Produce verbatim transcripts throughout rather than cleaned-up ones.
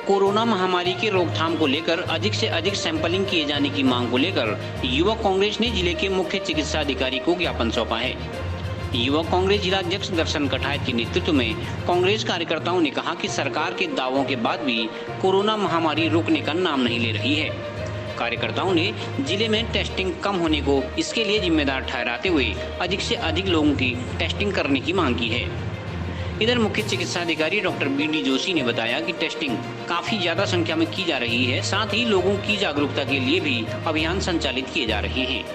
Corona महामारी की रोकथाम को लेकर अधिक से अधिक सैंपलिंग किए जाने की मांग को लेकर युवक कांग्रेस ने जिले के मुख्य चिकित्सा अधिकारी को ज्ञापन सौंपा है। युवक कांग्रेस जिला अध्यक्ष दर्शन कठायत के नेतृत्व में कांग्रेस कार्यकर्ताओं ने कहा कि सरकार के दावों के बाद भी कोरोना महामारी रुकने का नाम नहीं ले रही है। कार्यकर्ताओं ने जिले में टेस्टिंग कम होने को इसके लिए जिम्मेदार ठहराते हुए अधिक से अधिक लोगों की टेस्टिंग करने की मांग की है। इधर मुख्य चिकित्सा अधिकारी डॉक्टर बी डी जोशी ने बताया कि टेस्टिंग काफी ज्यादा संख्या में की जा रही है, साथ ही लोगों की जागरूकता के लिए भी अभियान संचालित किए जा रहे हैं।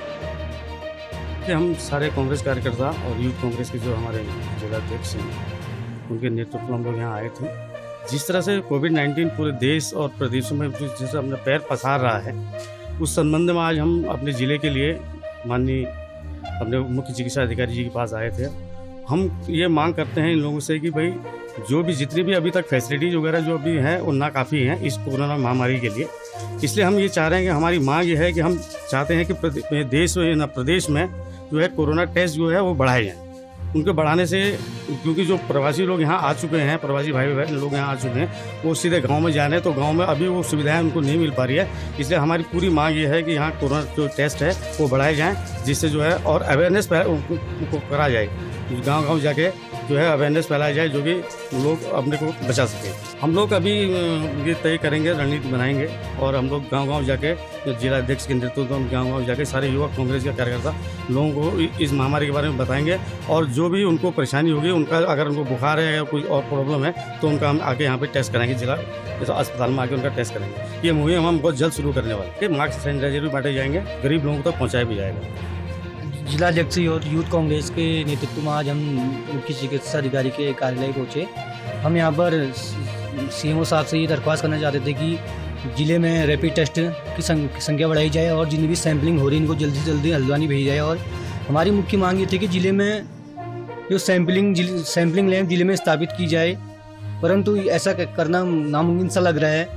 हम सारे कांग्रेस कार्यकर्ता और यूथ कांग्रेस के जो हमारे जिला अध्यक्ष हैं उनके नेतृत्व में हम लोग यहाँ आए थे। जिस तरह से कोविड नाइन्टीन पूरे देश और प्रदेश में जिस तरह अपना पैर पसार रहा है, उस संबंध में आज हम अपने ज़िले के लिए माननीय अपने मुख्य चिकित्सा अधिकारी जी के पास आए थे। हम ये मांग करते हैं इन लोगों से कि भाई जो भी जितनी भी अभी तक फैसिलिटीज़ वगैरह जो भी हैं वो नाकाफ़ी हैं इस कोरोना महामारी के लिए। इसलिए हम ये चाह रहे हैं कि हमारी मांग ये है कि हम चाहते हैं कि देश न प्रदेश में जो है कोरोना टेस्ट जो है वो बढ़ाए जाएँ। उनके बढ़ाने से, क्योंकि जो प्रवासी लोग यहाँ आ चुके हैं, प्रवासी भाई बहन लोग यहाँ आ चुके हैं, वो सीधे गांव में जा रहे हैं, तो गांव में अभी वो सुविधाएं उनको नहीं मिल पा रही है। इसलिए हमारी पूरी मांग ये है कि यहाँ कोरोना जो टेस्ट है वो बढ़ाए जाएँ, जिससे जो है और अवेयरनेस उनको करा जाए, गाँव गाँव जाके जो है अवेयरनेस फैलाई जाए, जो कि लोग अपने को बचा सके। हम लोग अभी ये तय करेंगे, रणनीति बनाएंगे और हम लोग गांव-गांव जाके जिला अध्यक्ष के नेतृत्व में गांव-गांव जाके सारे युवक कांग्रेस के कार्यकर्ता लोगों को इस महामारी के बारे में बताएंगे और जो भी उनको परेशानी होगी, उनका अगर उनको बुखार है या कोई और प्रॉब्लम है तो उनका हम आके यहाँ पे टेस्ट कराएंगे, जिला अस्पताल में आके उनका टेस्ट करेंगे। ये मुहिम हम बहुत जल्द शुरू करने वाले हैं। मास्क सैनिटाइजर भी बांटे जाएंगे, गरीब लोगों तक पहुँचाया भी जाएगा। जिला अध्यक्ष और यूथ कांग्रेस के नेतृत्व में आज हम मुख्य चिकित्सा अधिकारी के कार्यालय पहुँचे। हम यहाँ पर सीएमओ साहब से ये दरख्वास्त करना चाहते थे कि ज़िले में रैपिड टेस्ट की संख्या बढ़ाई जाए और जितनी भी सैंपलिंग हो रही है इनको जल्दी से जल्दी हल्द्वानी भेजी जाए। और हमारी मुख्य मांग ये थी कि ज़िले में जो सैंपलिंग सैंपलिंग लैब ज़िले में स्थापित की जाए, परंतु ऐसा करना नामुमकिन सा लग रहा है।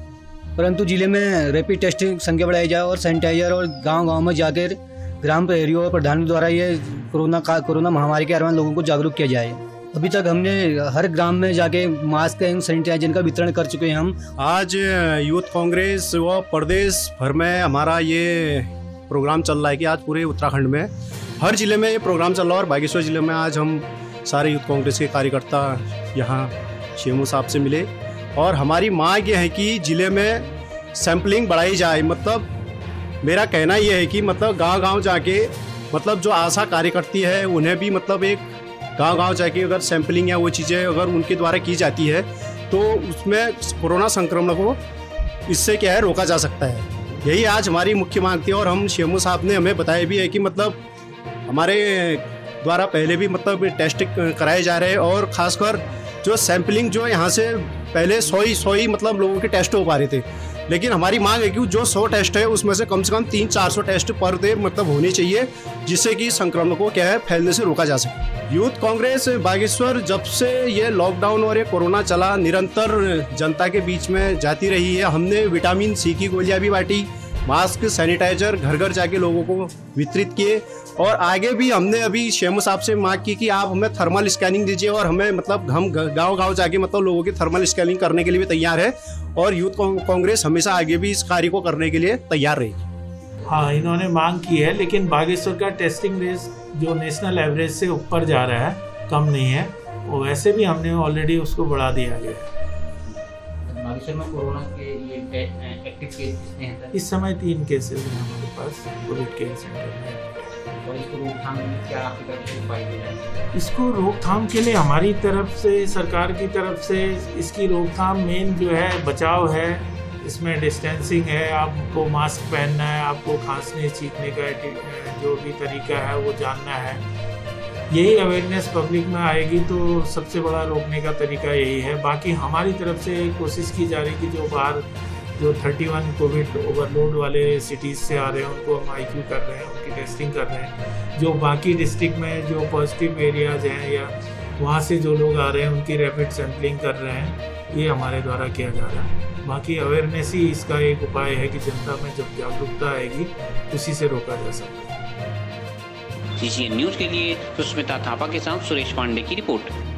परंतु ज़िले में रैपिड टेस्ट संख्या बढ़ाई जाए और सैनिटाइजर और गाँव गाँव में जाकर ग्राम प्रहरियों और प्रधान द्वारा ये कोरोना का कोरोना महामारी के बारे में लोगों को जागरूक किया जाए। अभी तक हमने हर ग्राम में जाके मास्क एवं सैनिटाइजर का वितरण कर चुके हैं। हम आज यूथ कांग्रेस व प्रदेश भर में हमारा ये प्रोग्राम चल रहा है कि आज पूरे उत्तराखंड में हर जिले में ये प्रोग्राम चल रहा है और बागेश्वर जिले में आज हम सारे यूथ कांग्रेस के कार्यकर्ता यहाँ सीएमओ साहब से मिले और हमारी मांग ये है कि जिले में सैंपलिंग बढ़ाई जाए। मतलब मेरा कहना यह है कि मतलब गांव-गांव जाके मतलब जो आशा कार्यकर्ती है उन्हें भी मतलब एक गांव-गांव जाके अगर सैंपलिंग या वो चीज़ें अगर उनके द्वारा की जाती है तो उसमें कोरोना संक्रमण को इससे क्या है रोका जा सकता है। यही आज हमारी मुख्य मांग थी और हम सीएमओ साहब ने हमें बताया भी है कि मतलब हमारे द्वारा पहले भी मतलब टेस्ट कराए जा रहे हैं और ख़ासकर जो सैंपलिंग जो यहाँ से पहले सौ ही सौ ही मतलब लोगों के टेस्ट हो पा रहे थे, लेकिन हमारी मांग है कि जो सौ टेस्ट है उसमें से कम से कम तीन चार सौ टेस्ट पर डे मतलब होने चाहिए, जिससे कि संक्रमण को क्या है फैलने से रोका जा सके। यूथ कांग्रेस बागेश्वर जब से ये लॉकडाउन और ये कोरोना चला निरंतर जनता के बीच में जाती रही है। हमने विटामिन सी की गोलियां भी बांटी, मास्क सैनिटाइजर घर घर जाके लोगों को वितरित किए और आगे भी हमने अभी सीएमओ साहब से मांग की कि आप हमें थर्मल स्कैनिंग दीजिए और हमें मतलब हम गांव गांव जाके मतलब लोगों की थर्मल स्कैनिंग करने के लिए भी तैयार है और यूथ कांग्रेस हमेशा आगे भी इस कार्य को करने के लिए तैयार रहेगी। हाँ, इन्होंने मांग की है, लेकिन बागेश्वर का टेस्टिंग रेस जो नेशनल एवरेज से ऊपर जा रहा है, कम नहीं है, वो वैसे भी हमने ऑलरेडी उसको बढ़ा दिया गया है। बागेश्वर में कोरोना के ये एक्टिव केस कितने हैं? इस समय तीन केसेस हैं हमारे पास कोविड केयर सेंटर में। और इसको रोकथाम क्या आपकी तरफ से उपाय दिए जाए? इसको रोकथाम के लिए हमारी तरफ से, सरकार की तरफ से इसकी रोकथाम मेन जो है बचाव है। इसमें डिस्टेंसिंग है, आपको मास्क पहनना है, आपको खांसने छींकने का जो भी तरीका है वो जानना है। यही अवेयरनेस पब्लिक में आएगी तो सबसे बड़ा रोकने का तरीका यही है। बाकी हमारी तरफ से कोशिश की जा रही कि जो बाहर जो इकतीस कोविड ओवरलोड वाले सिटीज़ से आ रहे हैं उनको हम आई क्यू कर रहे हैं, उनकी टेस्टिंग कर रहे हैं। जो बाकी डिस्ट्रिक्ट में जो पॉजिटिव एरियाज़ हैं या वहाँ से जो लोग आ रहे हैं उनकी रैपिड सैंपलिंग कर रहे हैं, ये हमारे द्वारा किया जा रहा है। बाकी अवेयरनेस ही इसका एक उपाय है कि जनता में जब जागरूकता आएगी उसी से रोका जा सकता है। सीसीएन न्यूज़ के लिए सुष्मिता थापा के साथ सुरेश पांडे की रिपोर्ट।